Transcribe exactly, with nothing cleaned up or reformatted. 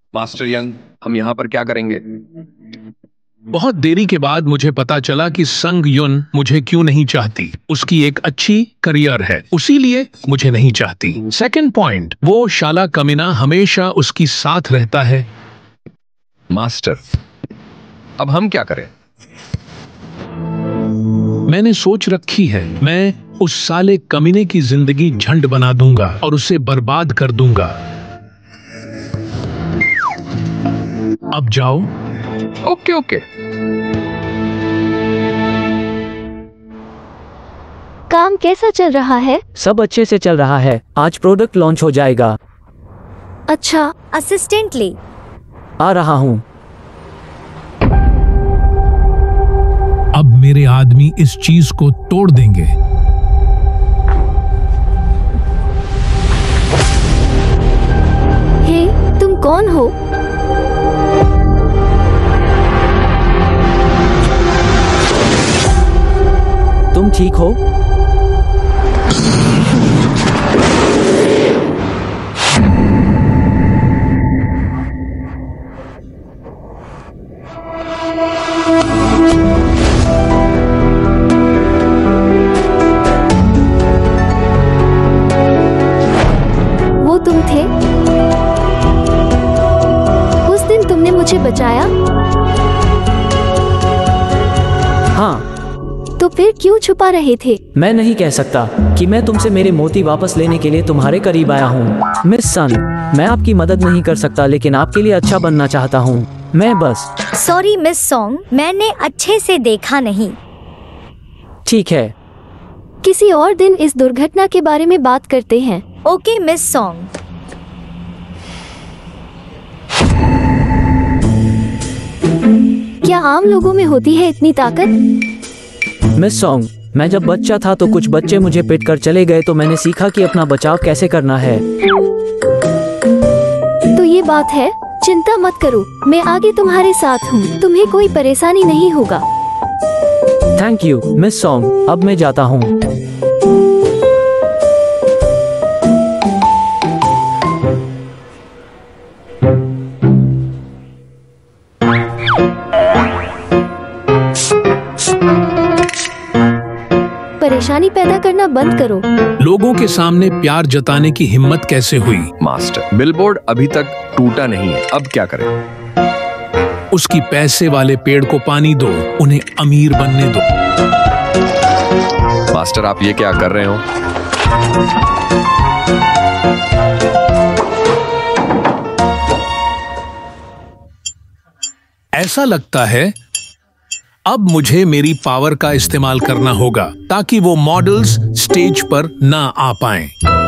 Master young, हम यहाँ पर क्या करेंगे? बहुत देरी के बाद मुझे पता चला कि संग युन मुझे क्यों नहीं चाहती। उसकी एक अच्छी करियर है, उसीलिए मुझे नहीं चाहती। सेकंड पॉइंट, वो शाला कमीना हमेशा उसकी साथ रहता है। मास्टर, अब हम क्या करें? मैंने सोच रखी है, मैं उस साले कमीने की जिंदगी झंड बना दूंगा और उसे बर्बाद कर दूंगा। अब जाओ। Okay okay. काम कैसा चल रहा है? सब अच्छे से चल रहा है। आज प्रोडक्ट लॉन्च हो जाएगा। अच्छा, असिस्टेंट ले आ रहा हूँ। अब मेरे आदमी इस चीज को तोड़ देंगे। हे, तुम कौन हो? तुम ठीक हो? वो तुम थे? उस दिन तुमने मुझे बचाया? हाँ। तो फिर क्यों छुपा रहे थे? मैं नहीं कह सकता कि मैं तुमसे मेरे मोती वापस लेने के लिए तुम्हारे करीब आया हूँ। मिस सन, मैं आपकी मदद नहीं कर सकता, लेकिन आपके लिए अच्छा बनना चाहता हूँ। मैं बस। सॉरी मिस सॉन्ग, मैंने अच्छे से देखा नहीं। ठीक है, किसी और दिन इस दुर्घटना के बारे में बात करते हैं। Okay miss song. क्या आम लोगों में होती है इतनी ताकत? मिस सॉन्ग, मैं जब बच्चा था तो कुछ बच्चे मुझे पिट कर चले गए, तो मैंने सीखा कि अपना बचाव कैसे करना है। तो ये बात है, चिंता मत करो, मैं आगे तुम्हारे साथ हूँ, तुम्हें कोई परेशानी नहीं होगा। थैंक यू मिस सॉन्ग, अब मैं जाता हूँ। परेशानी पैदा करना बंद करो। लोगों के सामने प्यार जताने की हिम्मत कैसे हुई? मास्टर, बिलबोर्ड अभी तक टूटा नहीं है, अब क्या करें? उसकी पैसे वाले पेड़ को पानी दो, उन्हें अमीर बनने दो। मास्टर, आप ये क्या कर रहे हो? ऐसा लगता है अब मुझे मेरी पावर का इस्तेमाल करना होगा ताकि वो मॉडल्स स्टेज पर ना आ पाएं।